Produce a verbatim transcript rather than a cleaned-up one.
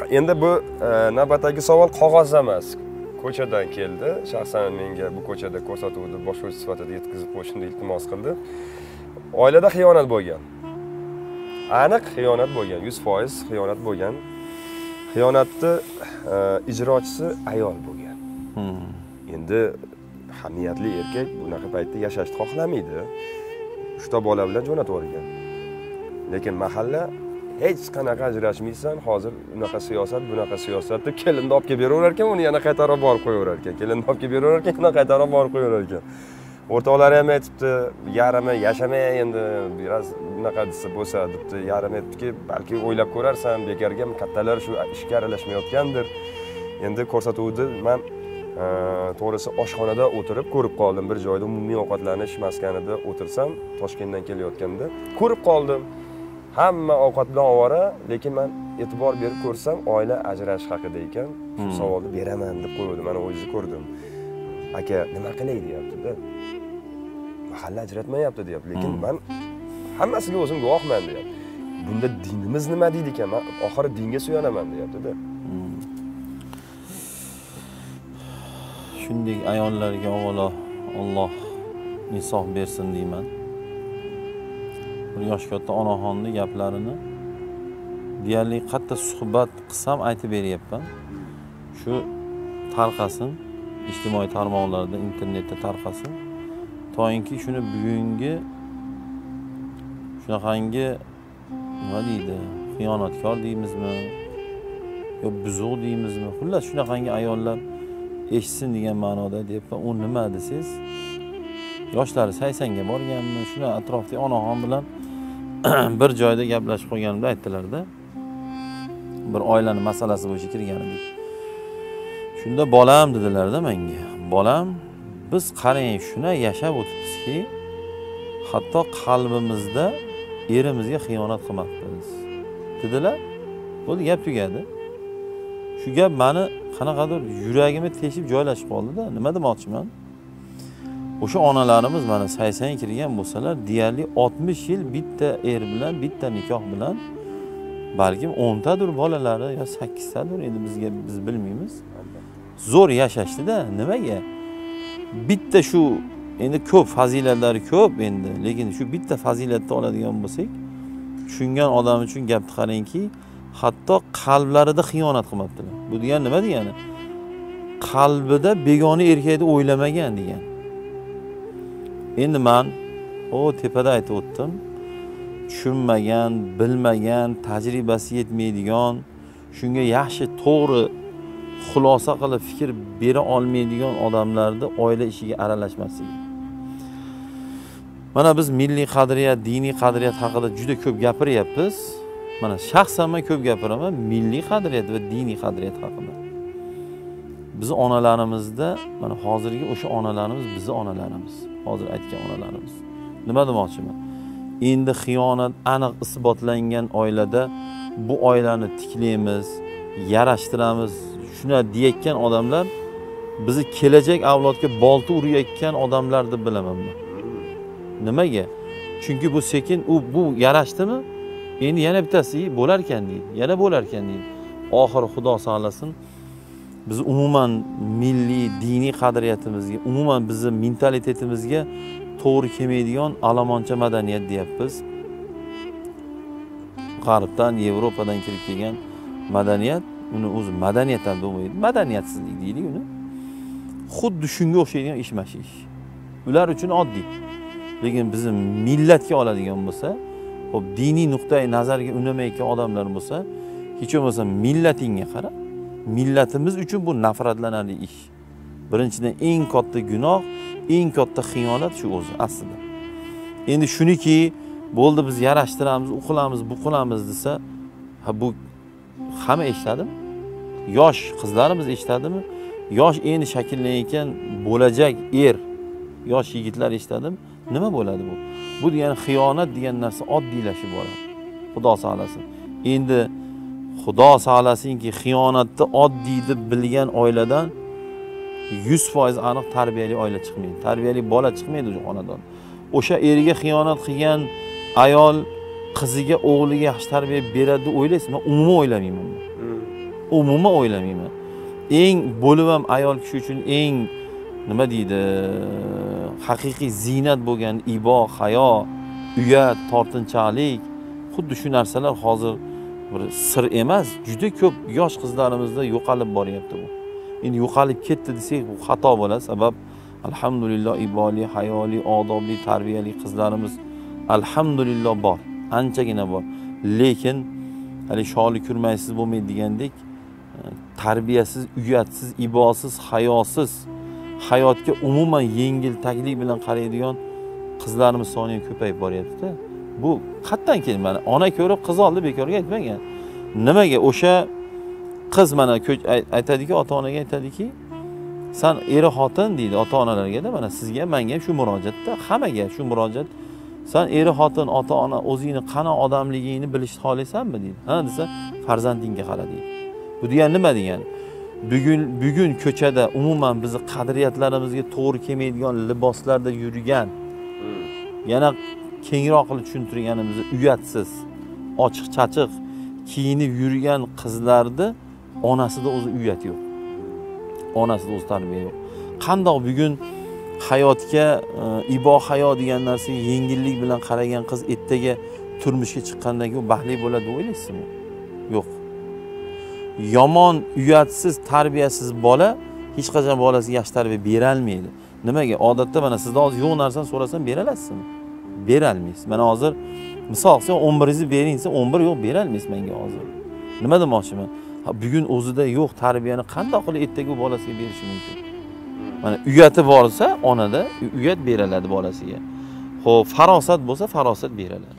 endi bu navbatdagi savol qog'oz emas. Ko'chadan keldi. Shaxsan menga bu ko'chada ko'rsatuvni boshlovchi sifatida yetkazib qo'yishni iltimos qildi. Oilada xiyonat bo'lgan. Aniq xiyonat bo'lgan, yuz foiz xiyonat bo'lgan. Xiyonatni ijrochisi ayol bo'lgan. Endi hamiyatli erkak bunaqa paytda yashashni xohlamaydi. Uchta bola bilan jo'natib yuborgan. Lekin mahalla hech qanaqa ajrashmaysan, hozir unaqa siyosat, bunaqa siyosat deb kelinni olib kelib beraverar ekan, uni yana qaytarib borib qo'yaverar ekan. Kelinni olib kelib beraverar ekan, yana qaytarib borib qo'yaverar ekan. O'rtoqlari ham aytibdi, yarimi yashamay endi biraz bunaqa desa bo'lsa debdi, yarimi aytibdiki, balki o'ylab ko'rarsan, bekarga kattalar shu ishga aralashmayotgandir. Endi ko'rsatuvdi men to'g'risi oshxonada o'tirib ko'rib qoldim. Bir joyda umumiy ovqatlanish maskanida o'tirsam, Toshkentdan kelayotganda ko'rib qoldim. Hamma ovqat bilan ovora, lekin men e'tibor berib ko'rsam, oila ajrashish haqida ekan. Shu savolni beraman deb qo'ydim. Mana o'zingiz ko'rdim. Aka, nima qilay deyapti-da. Mahalla ajratmayapti deyapti, lekin men hammasiga o'zim guvohman deyapti. Bunda dinimiz nima deydi ekan? Men oxiri dinga suyanaman deyapti-da. Shunday ayollarga avvalo Alloh insof bersin deyman. Bir yosh katta onaxonning gaplarini deyarli qatta suhbat qilsam aytib beryapman. Shu tarqasin, ijtimoiy tarmoqlarda, internetda tarqasin. To'yinki shuni bugungi shunaqangi nima deydi, xiyonatkor deymizmi yo buzuq deymizmi? Xullas shunaqangi ayollar eshitsin degan ma'noda deyapman. U nima desiz? Yoshlari saksonga borganmi? Shuna atrofdagi onaxon bilan bir joyda gaplashib qolganimda aytdilar-da. Bir oilaning masalasi bo'yicha kirgan edik. Shunda bolam dedilar-da menga. Bolam, biz qarang, shuna yashab o'tibmizki, hatto qalbimizda erimizga xiyonat qilmoqmiz dedilar. Bo'ldi, gap tugadi. Shu gap meni qanaqadir yuragimga teshib joylashib qoldi-da. Nima demoqchiman? O'sha onalarimiz mana saksonga kirgan bo'lsalar, deyarli oltmish yil bitta er bilan, bitta nikoh bilan, balkim o'ntadir bolalari yo sakkiztadir, endi bizga biz bilmaymiz. Zo'r yashashdi-da, nimaga? Bitta shu endi ko'p fazilatlari ko'p endi, lekin shu bitta fazilatni oladigan bo'lsak, tushungan odam uchun gapni qarangki, hatto qalblarida xiyonat qilmoqdilar. Bu degani nima degani? Qalbida begona erkakni o'ylamagan degan. Endi men o tepada aytib o'tdim. Tushunmagan, bilmagan, tajribasi yetmaydigan, shunga yaxshi, to'g'ri xulosa qilib fikr bera olmaydigan odamlarni oila ishiga aralashmasligi. Mana biz milliy qadriyat, diniy qadriyat haqida juda ko'p gapiryapmiz. Mana shaxsan men ko'p gapiraman milliy qadriyat va diniy qadriyat haqida. Biz onalarimizda, mana hozirgi o'sha onalarimiz bizi onalarimiz, hozir aytgan onalarimiz. Nima demoqchiman? Endi xiyonat aniq isbotlangan oilada bu oilani tiklaymiz, yarashtiramiz, shuna deyotgan odamlar bizni kelajak avlodga bolta urayotgan odamlar deb bilaman men. Nimaga? Chunki bu sekin u bu yarashdimi? Endi yana bittasi bo'lar ekan deydi, yana bo'lar ekan deydi. Oxiri Xudo saqlasin, biz umuman milliy, diniy qadriyatimizga, umuman bizning mentalitetimizga to'g'ri kelmaydigan alamoncha madaniyat deyapmiz. G'arbdan, Yevropadan kirib kelgan madaniyat, uni o'zi madaniyat ham bo'lmaydi, madaniyatsizlik deylik uni. Xuddi shunga o'xshaydigan ishmashish. Ular uchun oddiy. Lekin bizim millatga oladigan bo'lsa, hop diniy nuqtai nazarga unamayotgan odamlar bo'lsa, hech bo'lmasa millatingga qara. Millatimiz uchun bu nafratlanarli ish. Birinchidan eng katta gunoh, eng katta xiyonat shu o'zi aslida. Endi shuniki bo'ldi biz yarashtiramiz, u qilamiz, bu qilamiz desa, ha bu hamma eshitadimi? Yosh qizlarimiz eshitadimi? Yosh endi shakllanayotgan bo'lajak er, yosh yigitlar eshitadimi? Nima bo'ladi bu? Bu degani xiyonat degan narsa oddiylashib boradi. Xudo saqlasin. Endi Xudo saqlasinki, xiyonatni oddiy deb bilgan oiladan yuz foiz aniq tarbiyali oila chiqmaydi. Tarbiyali bola chiqmaydi o'sha xonadon. O'sha eriga xiyonat qilgan ayol qiziga, o'g'liga yaxshi tarbiya beradi deb o'ylaysiz? Men umuman o'ylamayman. umuman o'ylamayman. Eng bo'lib ham ayol kishi uchun eng nima deydi, haqiqiy ziynat bo'lgan ibo, hayo, uyat, tortinchalik, xuddi shu narsalar hozir bir sir emas, juda ko'p yosh qizlarimizda yo'qolib boryapti bu. Endi yo'qolib ketdi desak, bu xato bo'ladi, sabab alhamdulillah iboli, hayoli, odobli, tarbiyali qizlarimiz alhamdulillah bor, anchagina bor. Lekin hali sholi kurmaysiz bo'lmaydigandek, tarbiyasiz, uyatsiz, ibosiz, hayosiz, hayotga umuman yengil taklif bilan qaraydigan qizlarimiz soni ham ko'payib boryapti-da. Bu qatdan keldi? Mana ona ko'rib qiz oldi bekorga aytmagan. Nimaga o'sha qiz mana aytadiki, ota-onaga aytadiki, sen eri xotin deydi ota-onalarga-da, mana sizga, menga ham shu murojaatda, hammaga shu murojaat. Sen eri xotin, ota-ona o'zingni qana odamligingni bilishni xohlaysanmi deydi. Ha desa, farzandingga qara deydi. Bu degani nima degani? Bugun bugun ko'chada umuman bizni qadriyatlarimizga to'g'ri kelmaydigan liboslarda yurgan, yana kengroq qilib tushuntirganimizda uyatsiz, ochiq-chachiq kiyinib yurgan qizlarda onasida o'zi uyat yo'q. Onasida o'zi tarbiya yo'q. Qandoq bugun hayotga ibo hayo degan narsaga yengillik bilan qaragan qiz ertaga turmushga chiqqandan keyin baxtli bo'ladi deb o'ylaysizmi? Yo'q. Yomon, uyatsiz, tarbiyasiz bola hech qachon bolasiga yaxshi tarbiya bera olmaydi. Nimaga? Odatda mana sizdan hozir yo'q narsani so'rasam bera olasizmi? Bera olmaysiz. Mana hozir misol qilsam o'n biringizni bering desa o'n bir yo'q bera olmaysiz menga hozir. Nima demoqchiman? Bugun o'zida yo'q tarbiyani qanday qilib ertaga bolasiga berishi mumkin? Mana uyati borsa, onada uyat beriladi bolasiga. Xo'p, farosat bo'lsa, farosat beriladi.